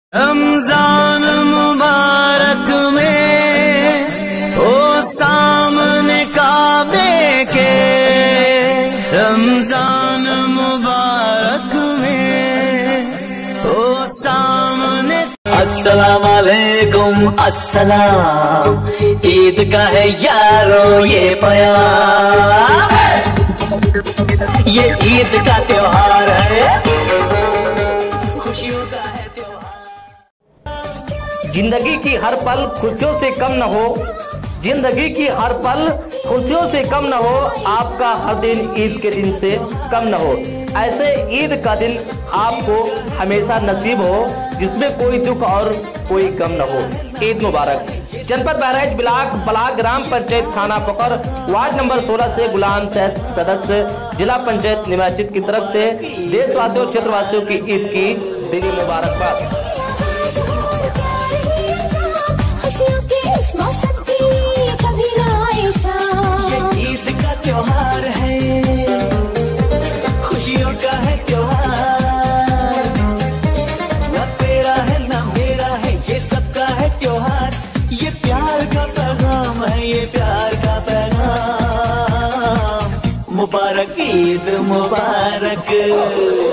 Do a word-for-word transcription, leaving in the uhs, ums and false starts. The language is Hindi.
रमजान मुबारक में ओ सामने काबे के, रमजान मुबारक में ओ सामने। अस्सलाम वालेकुम अस्सलाम, ईद का है यारो ये प्यार, ये ईद का त्योहार है, खुशियों का है त्योहार। जिंदगी की हर पल खुशियों से कम न हो, जिंदगी की हर पल खुशियों से कम न हो, आपका हर दिन ईद के दिन से कम न हो। ऐसे ईद का दिन आपको हमेशा नसीब हो जिसमें कोई दुख और कोई गम न हो। ईद मुबारक। जनपद बहराइच ब्लॉक बलाक ग्राम पंचायत थाना पकड़ वार्ड नंबर सोलह से गुलाम सैद सदस्य जिला पंचायत निर्वाचित की तरफ से देशवासियों और क्षेत्रवासियों की ईद की दिली मुबारकबाद। खुशियों के इस मौसम की कभी ना आए शाम, ये ईद का त्योहार है, खुशियों का है त्योहार, ना तेरा है ना मेरा है, ये सबका है त्योहार, ये प्यार का पैगाम है, ये प्यार का पैगाम। मुबारक ईद मुबारक।